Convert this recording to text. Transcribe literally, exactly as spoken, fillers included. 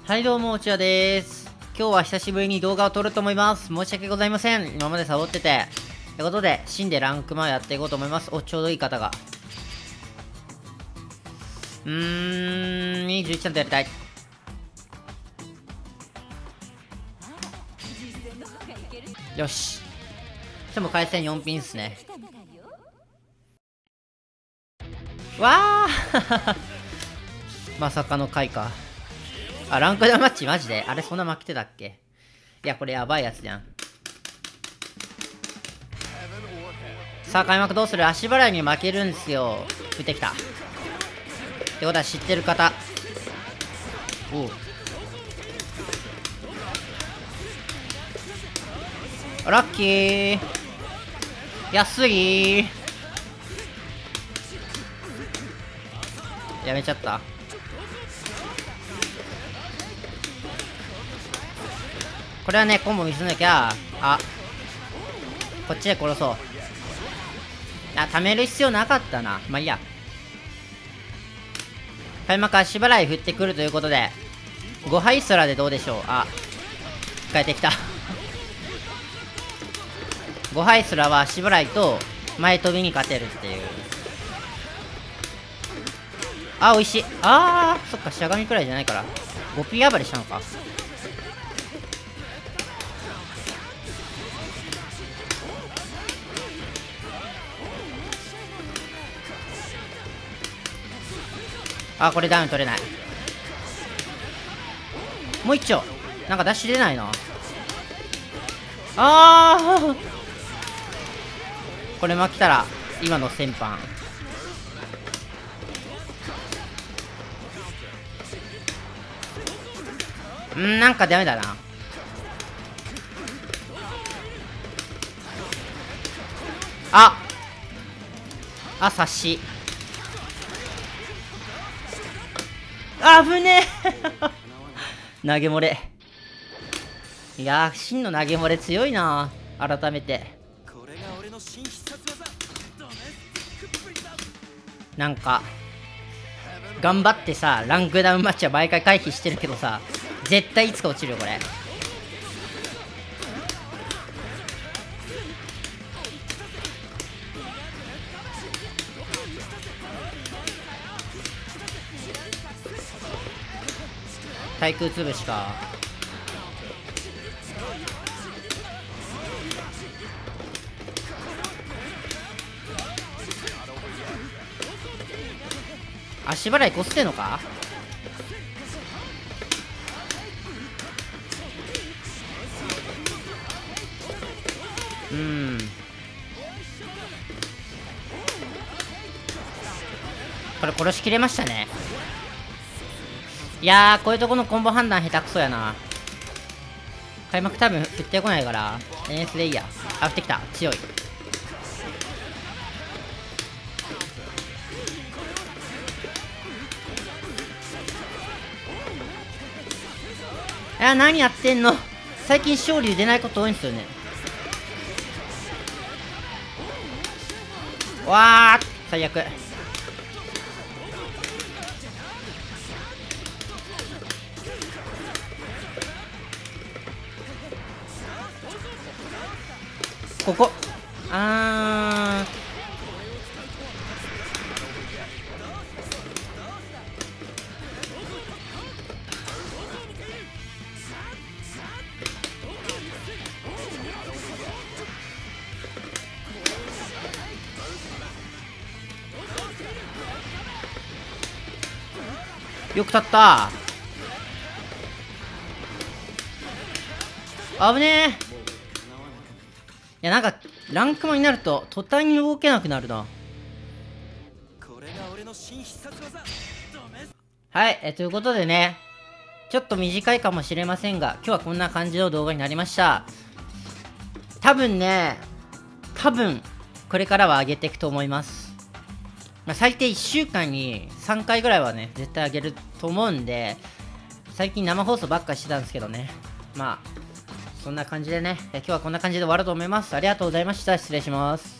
はいどうも、内輪です。今日は久しぶりに動画を撮ると思います。申し訳ございません。今までサボってて。ということで、新でランクマンやっていこうと思います。お、ちょうどいい方が。うーん、にじゅういちちゃんとやりたい。よし。でも回線よんピンっすね。わーまさかの回か。あ、ランクダウンマッチマジであれそんな負けてたっけ？いや、これやばいやつじゃん。さあ、開幕どうする？足払いに負けるんですよ。降ってきた。ってことは知ってる方。おう。ラッキー。安い。やめちゃった。これはね、コンボ見せなきゃ。あ、こっちで殺そう。あ、貯める必要なかったな。まあいいや。開幕足払い振ってくるということで、ごはいすらでどうでしょう。あ、変えてきた。ごはいすらは足払いと前飛びに勝てるっていう。あ、美味しい。あー、そっか、しゃがみくらいじゃないから。ごピー暴れしたのか。あ、これダウン取れない。もう一丁。なんかダッシュ出ないな。あーこれ負けたら、今の先般。んー、なんかダメだな。ああ、察し。あぶねえ投げ漏れ。いやー、真の投げ漏れ強いな。改めてなんか頑張ってさ、ランクダウンマッチは毎回回避してるけどさ、絶対いつか落ちるよこれ。対空潰しか。足払いこすってんのか。うーん、これ殺しきれましたね。いやー、こういうとこのコンボ判断下手くそやな。開幕多分振ってこないから エヌエス でいいや。あ、振ってきた。強い。いや、何やってんの。最近勝利出ないこと多いんですよね。わー、最悪。ここあー、よく立った。危ねえ。いや、なんかランクマンになると途端に動けなくなるな。はい、えということでね、ちょっと短いかもしれませんが、今日はこんな感じの動画になりました。多分ね、多分これからは上げていくと思います。まあ、最低いっしゅうかんにさんかいぐらいはね、絶対上げると思うんで、最近生放送ばっかしてたんですけどね。まあそんな感じでね、今日はこんな感じで終わると思います。ありがとうございました。失礼します。